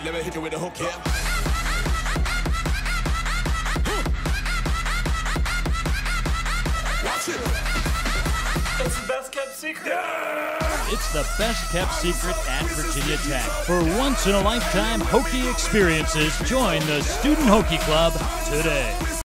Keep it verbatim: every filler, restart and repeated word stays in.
never hit you with a hook, yeah. Watch it. It's the best kept secret. Yeah! It's the best kept secret at Virginia Tech. For once in a lifetime Hokie experiences, join the Student Hokie Club today.